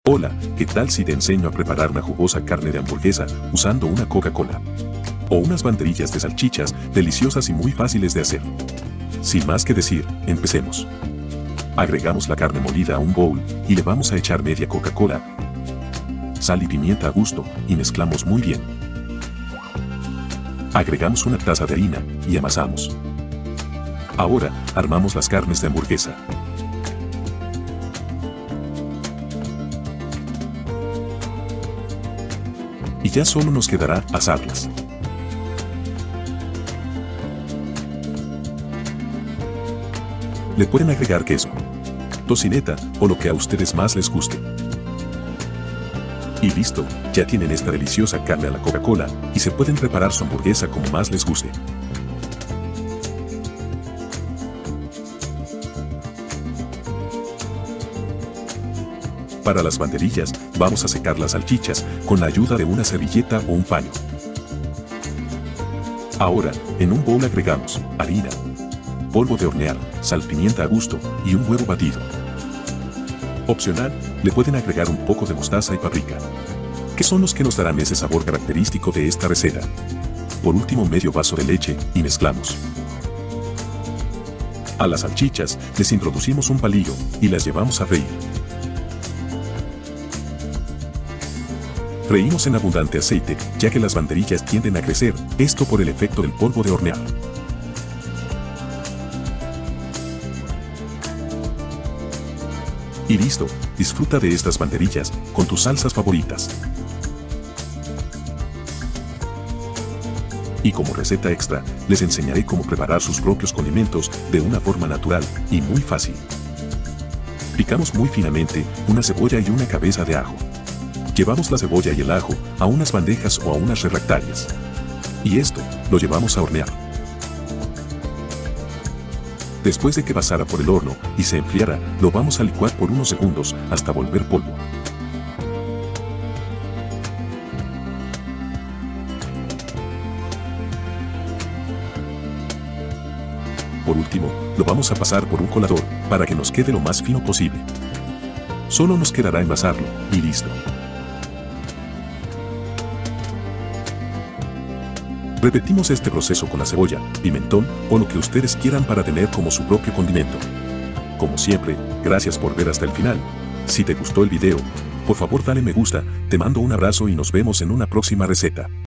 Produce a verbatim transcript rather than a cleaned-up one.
Hola, ¿qué tal si te enseño a preparar una jugosa carne de hamburguesa usando una Coca-Cola? O unas banderillas de salchichas deliciosas y muy fáciles de hacer. Sin más que decir, empecemos. Agregamos la carne molida a un bowl y le vamos a echar media Coca-Cola, sal y pimienta a gusto y mezclamos muy bien. Agregamos una taza de harina y amasamos. Ahora, armamos las carnes de hamburguesa. Y ya solo nos quedará asarlas. Le pueden agregar queso, tocineta o lo que a ustedes más les guste. Y listo, ya tienen esta deliciosa carne a la Coca-Cola y se pueden preparar su hamburguesa como más les guste. Para las banderillas, vamos a secar las salchichas con la ayuda de una servilleta o un paño. Ahora, en un bowl agregamos harina, polvo de hornear, sal, pimienta a gusto y un huevo batido. Opcional, le pueden agregar un poco de mostaza y paprika, que son los que nos darán ese sabor característico de esta receta. Por último, medio vaso de leche y mezclamos. A las salchichas les introducimos un palillo y las llevamos a freír. Freímos en abundante aceite, ya que las banderillas tienden a crecer, esto por el efecto del polvo de hornear. Y listo, disfruta de estas banderillas con tus salsas favoritas. Y como receta extra, les enseñaré cómo preparar sus propios condimentos de una forma natural y muy fácil. Picamos muy finamente una cebolla y una cabeza de ajo. Llevamos la cebolla y el ajo a unas bandejas o a unas refractarias. Y esto lo llevamos a hornear. Después de que pasara por el horno y se enfriara, lo vamos a licuar por unos segundos hasta volver polvo. Por último, lo vamos a pasar por un colador para que nos quede lo más fino posible. Solo nos quedará envasarlo y listo. Repetimos este proceso con la cebolla, pimentón o lo que ustedes quieran para tener como su propio condimento. Como siempre, gracias por ver hasta el final. Si te gustó el video, por favor dale me gusta, te mando un abrazo y nos vemos en una próxima receta.